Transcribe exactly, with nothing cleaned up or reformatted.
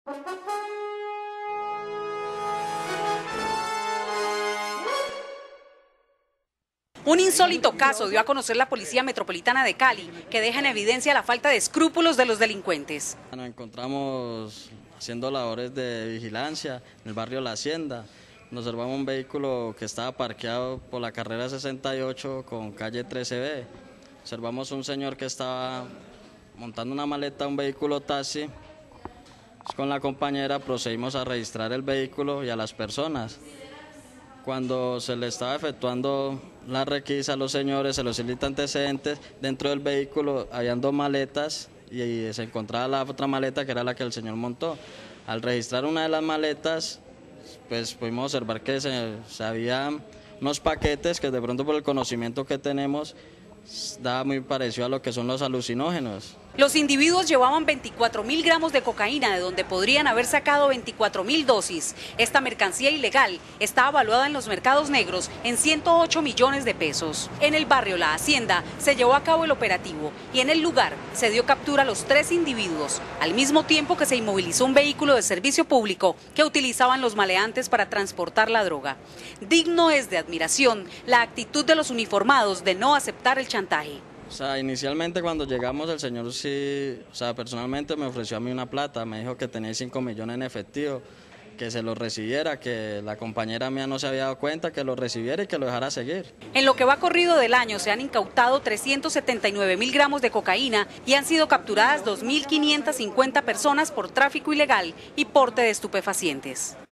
Un insólito caso dio a conocer la Policía Metropolitana de Cali, que deja en evidencia la falta de escrúpulos de los delincuentes. Nos encontramos haciendo labores de vigilancia en el barrio La Hacienda. Nos observamos un vehículo que estaba parqueado por la carrera sesenta y ocho con calle trece B. Observamos un señor que estaba montando una maleta a un vehículo taxi. Con la compañera procedimos a registrar el vehículo y a las personas. Cuando se le estaba efectuando la requisa a los señores, se los solicita antecedentes, dentro del vehículo habían dos maletas y se encontraba la otra maleta que era la que el señor montó. Al registrar una de las maletas, pues pudimos observar que se, se habían unos paquetes que de pronto por el conocimiento que tenemos da muy parecido a lo que son los alucinógenos. Los individuos llevaban veinticuatro mil gramos de cocaína, de donde podrían haber sacado veinticuatro mil dosis. Esta mercancía ilegal está evaluada en los mercados negros en ciento ocho millones de pesos. En el barrio La Hacienda se llevó a cabo el operativo y en el lugar se dio captura a los tres individuos, al mismo tiempo que se inmovilizó un vehículo de servicio público que utilizaban los maleantes para transportar la droga. Digno es de admiración la actitud de los uniformados de no aceptar el chantaje. O sea, inicialmente cuando llegamos el señor sí, o sea, personalmente me ofreció a mí una plata, me dijo que tenía cinco millones en efectivo, que se lo recibiera, que la compañera mía no se había dado cuenta, que lo recibiera y que lo dejara seguir. En lo que va corrido del año se han incautado trescientos setenta y nueve mil gramos de cocaína y han sido capturadas dos mil quinientas cincuenta personas por tráfico ilegal y porte de estupefacientes.